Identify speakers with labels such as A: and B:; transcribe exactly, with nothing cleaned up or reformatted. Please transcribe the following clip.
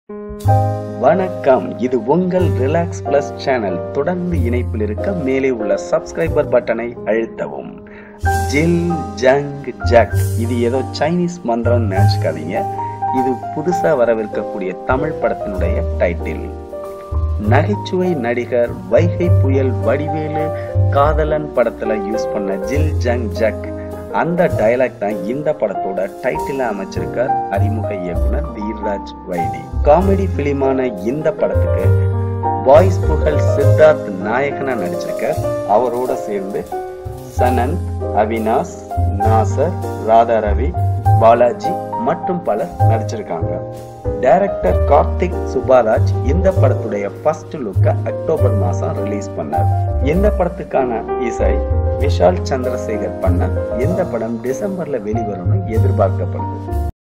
A: வணக்கம், இது உங்கள் ரிலாக்ஸ் பிளஸ் சேனல். தொடர்ந்து இணைப்பில் இருக்க மேலே உள்ள சப்ஸ்கிரைபர் பட்டனை அழுத்தவும். ஜில் ஜங் ஜாக், இது ஏதோ சைனீஸ் மந்திரம் நினைச்சுக்காதீங்க. இது புதுசா வரவிருக்கக்கூடிய தமிழ் படத்தினுடைய டைட்டில். நகைச்சுவை நடிகர் வைகை புயல் வடிவேலு காதலன் படத்துல யூஸ் பண்ண ஜில் ஜங் ஜாக், அந்த டயலாக் தான் இந்த படத்தோட டைட்டில் அமைச்சிருக்கார் அறிமுக இயக்குனர் தீராஜ் வைடி. காமெடி பிலிமான இந்த படத்துக்கு வாய்ஸ் புகழ் சித்தார்த் நாயகனா நடிச்சிருக்கார். அவரோட சேர்ந்து சனந்த், அவினாஷ், நாசர், ராதா ரவி, பாலாஜி மற்றும் பலர் நடிச்சிருக்காங்க. டைரக்டர் கார்த்திக் சுபாராஜ் இந்த படத்துடைய ஃபர்ஸ்ட் லுக்க அக்டோபர் மாசம் ரிலீஸ் பண்ணார். இந்த படத்துக்கான இசை விஷால் சந்திரசேகர் பண்ண இந்த படம் டிசம்பர்ல வெளிவரும்னு எதிர்பார்க்கப்படுது.